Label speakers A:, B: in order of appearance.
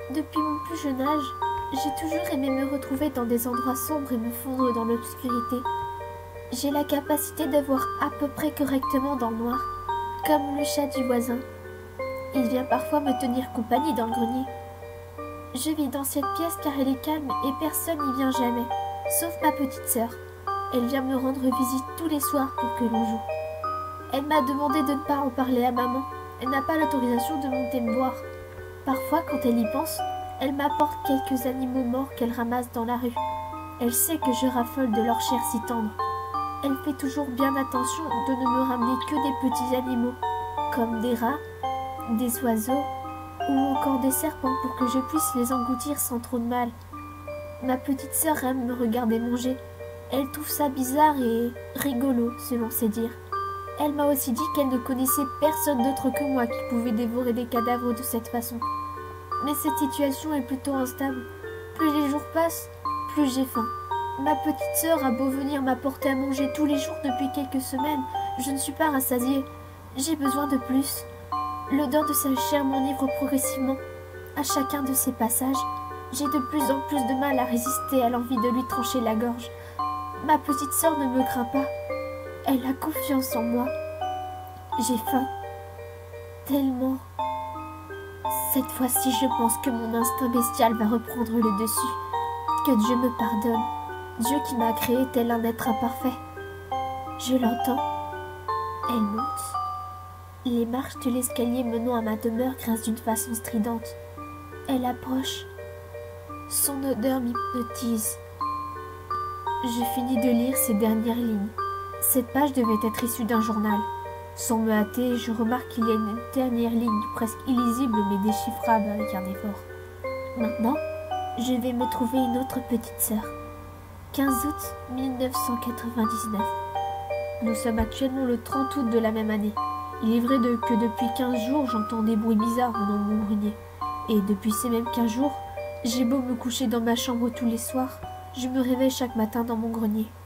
A: Depuis mon plus jeune âge, j'ai toujours aimé me retrouver dans des endroits sombres et me fondre dans l'obscurité. J'ai la capacité de voir à peu près correctement dans le noir, comme le chat du voisin. Il vient parfois me tenir compagnie dans le grenier. Je vis dans cette pièce car elle est calme et personne n'y vient jamais, sauf ma petite sœur. Elle vient me rendre visite tous les soirs pour que l'on joue. Elle m'a demandé de ne pas en parler à maman. Elle n'a pas l'autorisation de monter me voir. Parfois, quand elle y pense, elle m'apporte quelques animaux morts qu'elle ramasse dans la rue. Elle sait que je raffole de leur chair si tendre. Elle fait toujours bien attention de ne me ramener que des petits animaux, comme des rats, des oiseaux ou encore des serpents pour que je puisse les engloutir sans trop de mal. Ma petite sœur aime me regarder manger. Elle trouve ça bizarre et rigolo, selon ses dires. Elle m'a aussi dit qu'elle ne connaissait personne d'autre que moi qui pouvait dévorer des cadavres de cette façon. Mais cette situation est plutôt instable. Plus les jours passent, plus j'ai faim. Ma petite sœur a beau venir m'apporter à manger tous les jours depuis quelques semaines, je ne suis pas rassasiée. J'ai besoin de plus. L'odeur de sa chair m'enivre progressivement. À chacun de ses passages, j'ai de plus en plus de mal à résister à l'envie de lui trancher la gorge. Ma petite sœur ne me craint pas. Elle a confiance en moi. J'ai faim. Tellement. Cette fois-ci, je pense que mon instinct bestial va reprendre le dessus. Que Dieu me pardonne. Dieu qui m'a créé tel un être imparfait. Je l'entends. Elle monte. Les marches de l'escalier menant à ma demeure grincent d'une façon stridente. Elle approche. Son odeur m'hypnotise. Je finis de lire ces dernières lignes. Cette page devait être issue d'un journal. Sans me hâter, je remarque qu'il y a une dernière ligne presque illisible mais déchiffrable avec un effort. Maintenant, je vais me trouver une autre petite sœur. 15 août 1999. Nous sommes actuellement le 30 août de la même année. Il est vrai que depuis 15 jours, j'entends des bruits bizarres venant de mon grenier. Et depuis ces mêmes 15 jours, j'ai beau me coucher dans ma chambre tous les soirs, je me réveille chaque matin dans mon grenier.